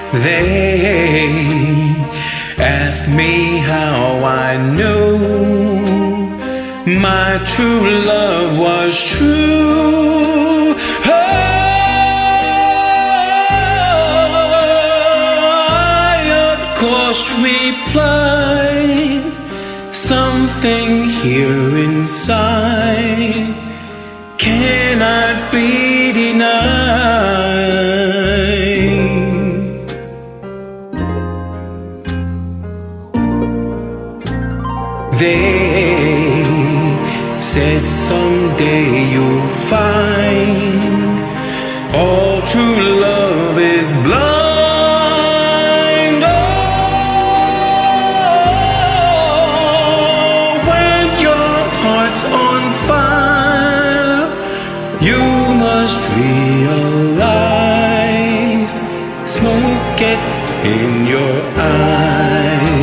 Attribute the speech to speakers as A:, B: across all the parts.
A: They ask me how I know my true love was true. Oh, I of course replied, something here inside cannot be denied. They said someday you'll find all true love is blind. Oh, when your heart's on fire, you must realize smoke gets in your eyes.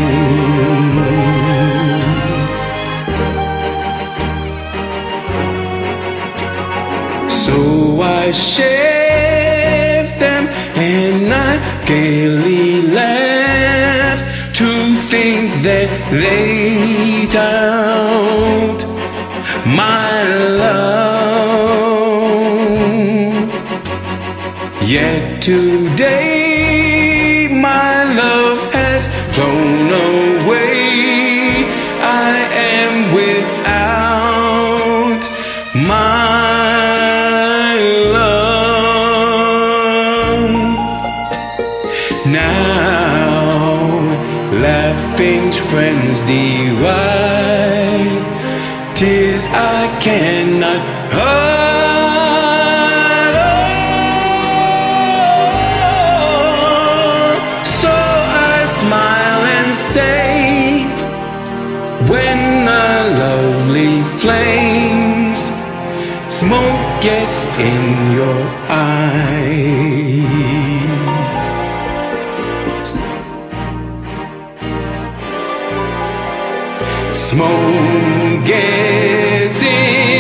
A: So I shaved them and I gaily laughed to think that they doubt my love. Yet today my love has flown away. I am without my now. Laughing friends deride tears I cannot hide. Oh, so I smile and say, when the lovely flames smoke gets in your eyes, smoke gets in